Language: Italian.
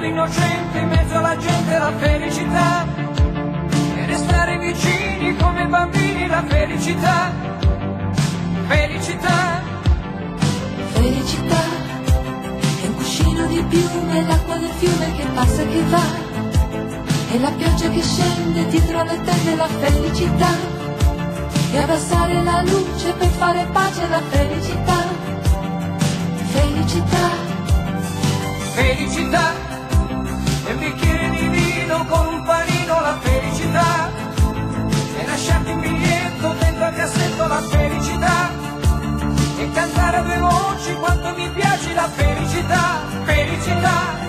innocente in mezzo alla gente, la felicità, e restare vicini come bambini, la felicità, felicità. Felicità è un cuscino di piume, l'acqua del fiume che passa e che va, e la pioggia che scende dietro le tende, la felicità, e abbassare la luce per fare pace alla felicità, felicità. Felicità è un bicchiere di vino con un panino, la felicità, e lasciarti un biglietto dentro al cassetto, la felicità, e cantare a due voci quanto mi piace, la felicità, felicità.